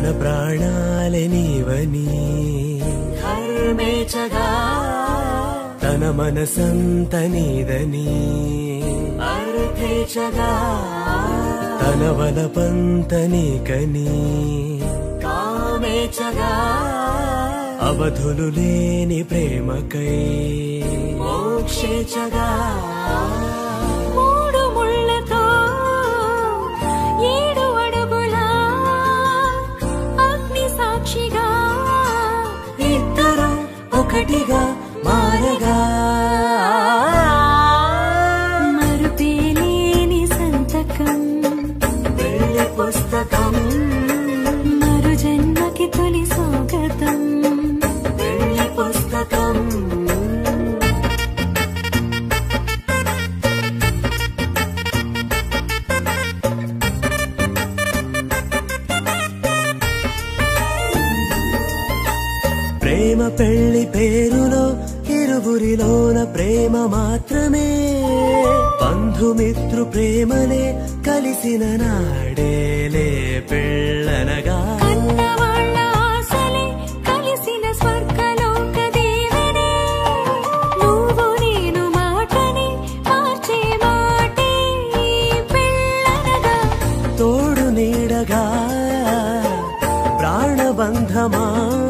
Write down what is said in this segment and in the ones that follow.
తన ప్రాణాలే నీవని ధర్మేచగా తన మనసంత నీదని అర్థేచగా తన వలపంత నీకని కామేచగా అవధులు లేని ప్రేమకై మోక్షేచగా మూడు ముళ్ళతో 7 అడుగుల అగ్ని సాక్షిగా ఇద్దరు ఒకటిగా మారగా మరుపేలేని సంతకం పెళ్లి పుస్తకం మరు జన్మకి తొలి స్వాగతం పెళ్లి పుస్తకం ప్రేమ పెళ్లి పేరులో ఇరువురిలోన ప్రేమ మాత్రమే బంధుమిత్రు ప్రేమలే కలిసిన నాడేలే పెళ్ళనగా కన్నవాళ్ళ ఆశలే కలిసిన స్వర్గలోక దేవనే నువ్వు నేను మాటని మార్చే మాటే పెళ్ళనగా తోడు నీడగా ప్రాణబంధమా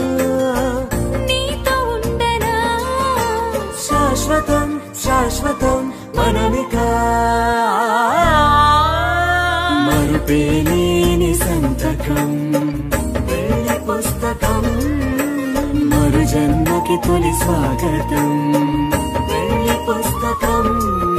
నీతో ఉండనా శాశ్వతం శాశ్వతం మనమికా మరుపేలేని సంతకం పెళ్లి పుస్తకం మరు జన్మకి తొలి స్వాగతం పెళ్లి పుస్తకం